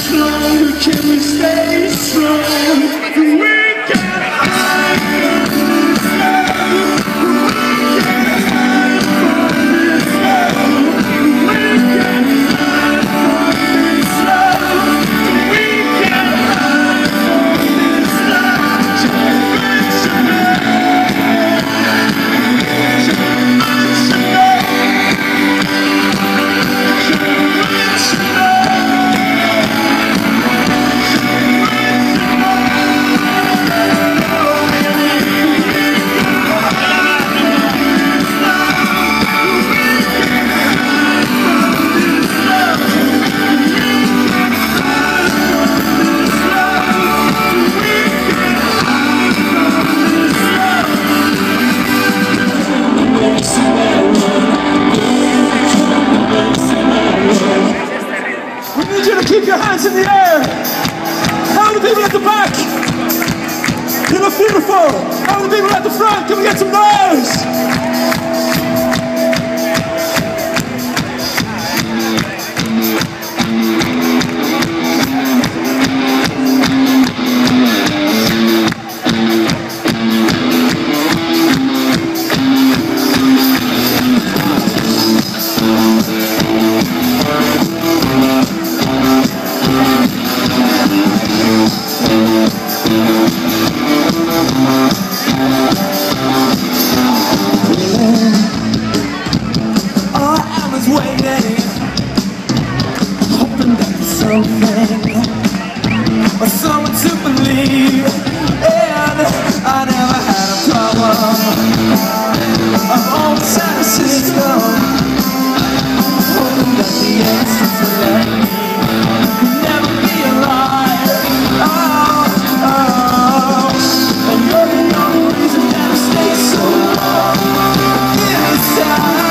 strong? Can we stay strong? We can hide from this love. We can hide from this love. We can hide from this love. We can hide from this love. Keep your hands in the air. How are the people at the back? You look beautiful. How are the people at the front? Can we get some noise? Waiting, hoping that something or someone to believe, and I never had a problem. I've always had a system, hoping that the answers will let me never be alive. And you're the only reason that I stay so long inside.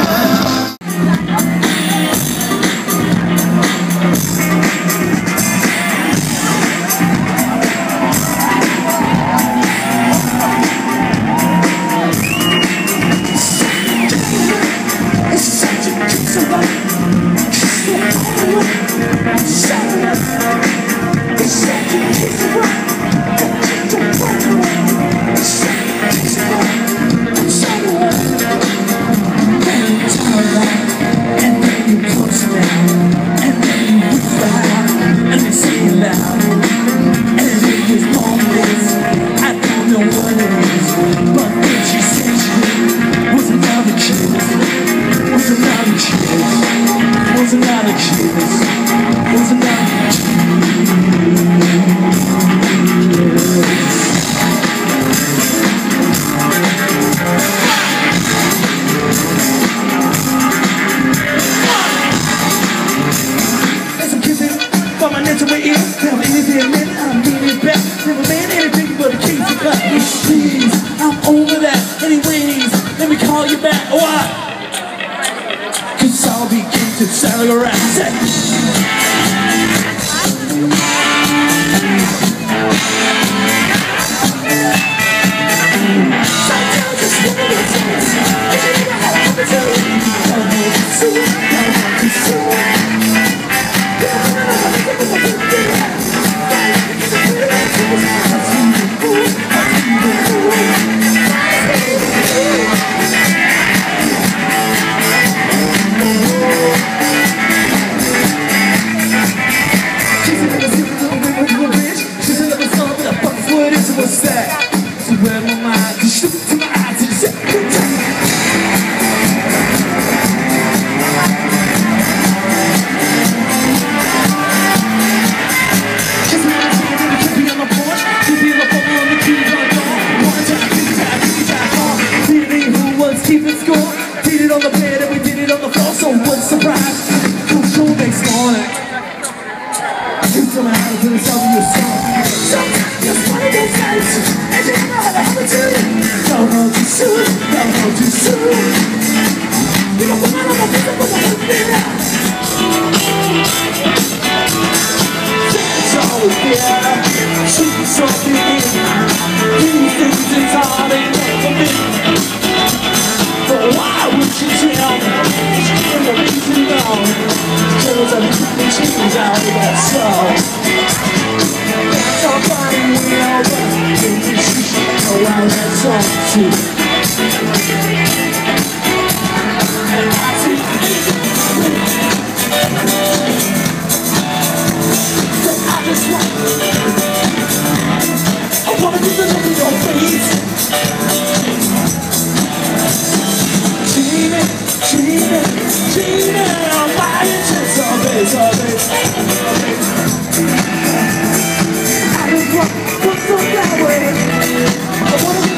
Please, I'm over that. Anyways, let me call you back. What? Cause I'll be to sell your ass. What's that? So where my mind can shoot to my eyes and say just when I see it, keep me on my porch. Keep me on the phone on the keys on the door. One time, two time, three times more. TV who was keeping score. Did it on the bed and we did it on the floor. So what's the surprise? Cool show next morning. You tell me how to do this over your song. Sometimes just one of those nights, and you know how to have it too. Don't go too soon, don't go too soon. You don't come out of my business, but I don't feel that. It's always there, she's something in. These things it's hard enough for me. But why would you tell me? She can't let me know. Cause I'm cheese out of that soul. That's all fine and well, but maybe she should know how that's all too. And I see that I just wanna do the look in your face. Cheating, I'm buying just a base. I just want some that way. I wanna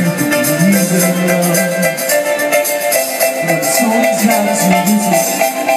sometimes you lose it.